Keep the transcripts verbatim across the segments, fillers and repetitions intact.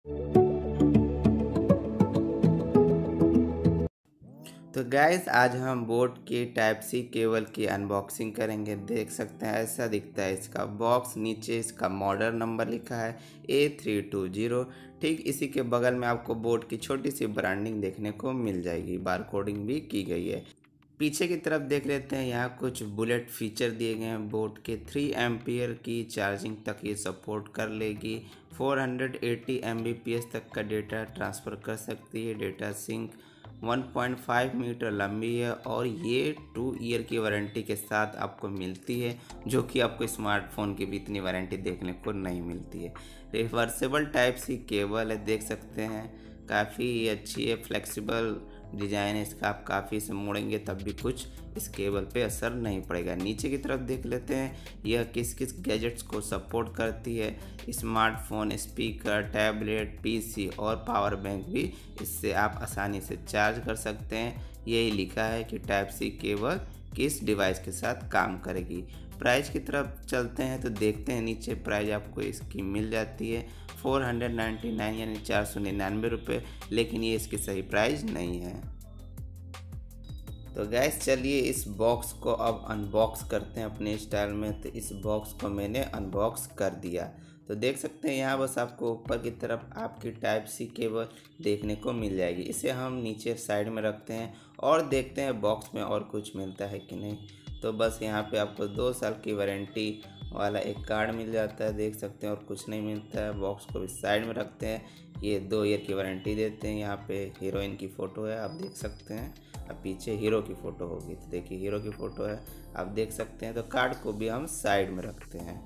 तो गाइस आज हम बोट की टाइप सी केबल की अनबॉक्सिंग करेंगे। देख सकते हैं ऐसा दिखता है इसका बॉक्स। नीचे इसका मॉडल नंबर लिखा है ए थ्री टू ज़ीरो। ठीक इसी के बगल में आपको बोट की छोटी सी ब्रांडिंग देखने को मिल जाएगी, बार कोडिंग भी की गई है। पीछे की तरफ देख लेते हैं, यहाँ कुछ बुलेट फीचर दिए गए हैं। बोट के थ्री एम्पियर की चार्जिंग तक ये सपोर्ट कर लेगी। Four hundred eighty M B P S तक का डेटा ट्रांसफ़र कर सकती है। Data sync one point five metre लंबी है और ये टू ईयर की वारंटी के साथ आपको मिलती है, जो कि आपको स्मार्टफोन की भी इतनी वारंटी देखने को नहीं मिलती है। रिवर्सेबल टाइप सी केबल है, देख सकते हैं काफ़ी अच्छी है। फ्लेक्सिबल डिज़ाइन है इसका, आप काफ़ी से मोड़ेंगे तब भी कुछ इस केबल पे असर नहीं पड़ेगा। नीचे की तरफ देख लेते हैं यह किस किस गैजेट्स को सपोर्ट करती है। स्मार्टफोन, स्पीकर, टैबलेट, पीसी और पावर बैंक भी इससे आप आसानी से चार्ज कर सकते हैं। यही लिखा है कि टाइप सी केबल किस डिवाइस के साथ काम करेगी। प्राइस की तरफ चलते हैं तो देखते हैं नीचे प्राइस आपको इसकी मिल जाती है फोर हंड्रेड नाइन्टी नाइन यानी चार सौ निन्यानवे रुपये, लेकिन ये इसकी सही प्राइस नहीं है। तो गैस चलिए इस बॉक्स को अब अनबॉक्स करते हैं अपने स्टाइल में। तो इस बॉक्स को मैंने अनबॉक्स कर दिया। तो देख सकते हैं यहाँ बस आपको ऊपर की तरफ आपकी टाइप सी केबल देखने को मिल जाएगी। इसे हम नीचे साइड में रखते हैं और देखते हैं बॉक्स में और कुछ मिलता है कि नहीं। तो बस यहाँ पे आपको दो साल की वारंटी वाला एक कार्ड मिल जाता है, देख सकते हैं, और कुछ नहीं मिलता है। बॉक्स को भी साइड में रखते हैं। ये दो ईयर की वारंटी देते हैं। यहाँ पे हीरोइन की फ़ोटो है, आप देख सकते हैं। अब पीछे हीरो की फ़ोटो होगी, तो देखिए हीरो की फ़ोटो है, आप देख सकते हैं। तो कार्ड को भी हम साइड में रखते हैं।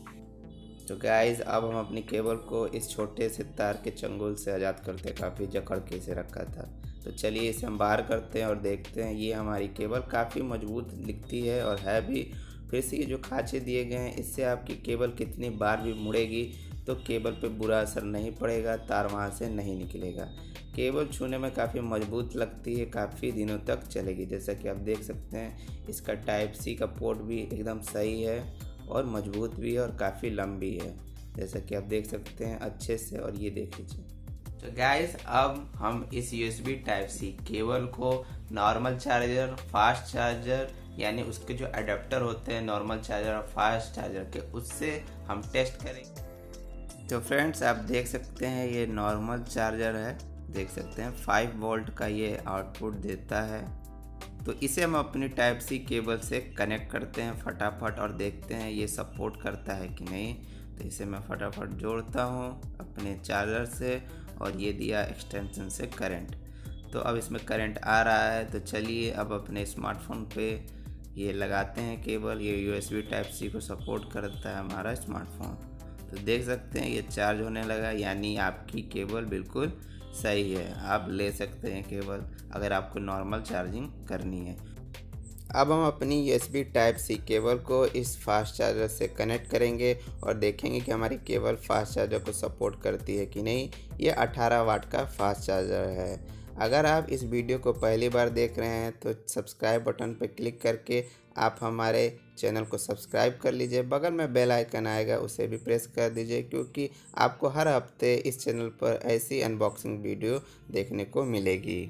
तो गाइस अब हम अपनी केबल को इस छोटे से तार के चंगुल से आज़ाद करते हैं। काफ़ी जकड़ के इसे रखा था। तो चलिए इसे हम बाहर करते हैं और देखते हैं। ये हमारी केबल काफ़ी मजबूत दिखती है और है भी। फिर से ये जो खाँचे दिए गए हैं, इससे आपकी केबल कितनी बार भी मुड़ेगी तो केबल पे बुरा असर नहीं पड़ेगा, तार वहाँ से नहीं निकलेगा। केबल छूने में काफ़ी मजबूत लगती है, काफ़ी दिनों तक चलेगी। जैसा कि आप देख सकते हैं इसका टाइप सी का पोर्ट भी एकदम सही है और मजबूत भी है और काफ़ी लंबी है, जैसा कि आप देख सकते हैं अच्छे से। और ये देख लीजिए। तो गाइस अब हम इस यूएसबी टाइप सी केबल को नॉर्मल चार्जर, फास्ट चार्जर यानी उसके जो अडेप्टर होते हैं नॉर्मल चार्जर और फास्ट चार्जर के, उससे हम टेस्ट करेंगे। तो फ्रेंड्स आप देख सकते हैं ये नॉर्मल चार्जर है, देख सकते हैं फाइव वोल्ट का ये आउटपुट देता है। तो इसे हम अपनी टाइप सी केबल से कनेक्ट करते हैं फटाफट और देखते हैं ये सपोर्ट करता है कि नहीं। तो इसे मैं फटाफट जोड़ता हूँ अपने चार्जर से और ये दिया एक्सटेंशन से करंट। तो अब इसमें करंट आ रहा है। तो चलिए अब अपने स्मार्टफोन पे ये लगाते हैं केबल। ये यूएसबी टाइप सी को सपोर्ट करता है हमारा स्मार्टफोन। तो देख सकते हैं ये चार्ज होने लगा, यानी आपकी केबल बिल्कुल सही है। आप ले सकते हैं केबल अगर आपको नॉर्मल चार्जिंग करनी है। अब हम अपनी यूएसबी टाइप सी केबल को इस फास्ट चार्जर से कनेक्ट करेंगे और देखेंगे कि हमारी केबल फास्ट चार्जर को सपोर्ट करती है कि नहीं। ये अठारह वाट का फास्ट चार्जर है। अगर आप इस वीडियो को पहली बार देख रहे हैं तो सब्सक्राइब बटन पर क्लिक करके आप हमारे चैनल को सब्सक्राइब कर लीजिए। बगल में बेल आइकन आएगा, उसे भी प्रेस कर दीजिए, क्योंकि आपको हर हफ्ते इस चैनल पर ऐसी अनबॉक्सिंग वीडियो देखने को मिलेगी।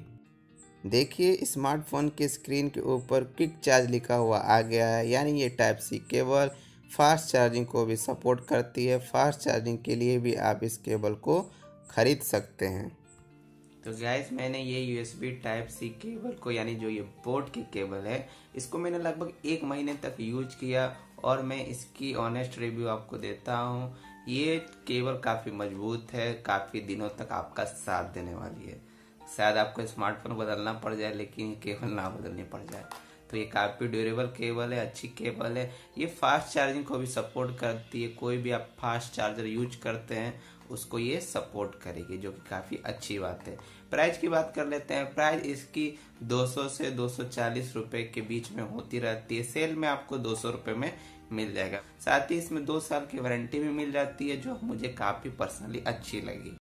देखिए स्मार्टफोन के स्क्रीन के ऊपर क्विक चार्ज लिखा हुआ आ गया है, यानी ये type C cable fast charging को भी सपोर्ट करती है। फास्ट चार्जिंग के लिए भी आप इस केबल को ख़रीद सकते हैं। तो गाइस मैंने ये यूएसबी टाइप सी केबल को, यानी जो ये बोट की केबल है, इसको मैंने लगभग एक महीने तक यूज किया और मैं इसकी ऑनेस्ट रिव्यू आपको देता हूँ। ये केबल काफ़ी मजबूत है, काफ़ी दिनों तक आपका साथ देने वाली है। शायद आपको स्मार्टफोन बदलना पड़ जाए लेकिन केबल ना बदलनी पड़ जाए। तो ये काफ़ी ड्यूरेबल केबल है, अच्छी केबल है। ये फास्ट चार्जिंग को भी सपोर्ट करती है। कोई भी आप फास्ट चार्जर यूज करते हैं उसको ये सपोर्ट करेगी, जो कि काफ़ी अच्छी बात है। प्राइस की बात कर लेते हैं। प्राइस इसकी दो सौ से दो सौ चालीस रुपए के बीच में होती रहती है। सेल में आपको दो सौ रुपए में मिल जाएगा। साथ ही इसमें दो साल की वारंटी भी मिल जाती है, जो मुझे काफ़ी पर्सनली अच्छी लगी।